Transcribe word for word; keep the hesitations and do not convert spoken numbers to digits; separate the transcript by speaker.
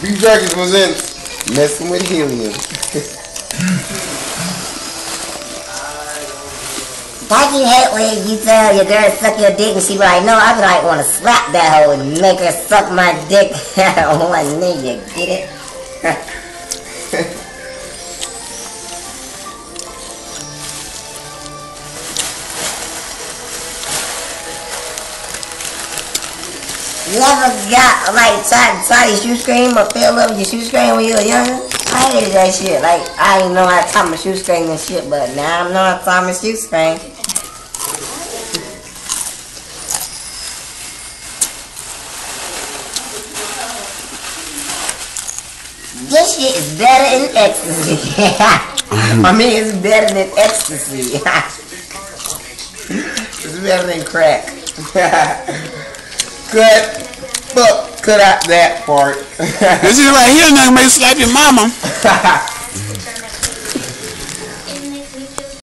Speaker 1: Beef jerky was in messing with helium.
Speaker 2: I can hate when you tell your girl to suck your dick and she be like, no, I be like, want to slap that hoe and make her suck my dick on my knee, you get it? You ever got, like, tried to tie your shoe string or fill up your shoe string when you were younger? I hated that shit. Like, I didn't know how to tie my shoe string and shit, but now I know how to tie my shoe string. This shit is better than ecstasy. I mean, it's better than ecstasy. It's better than crack. Cut, fuck, cut out that part.
Speaker 3: This is right here, now make you slap your mama.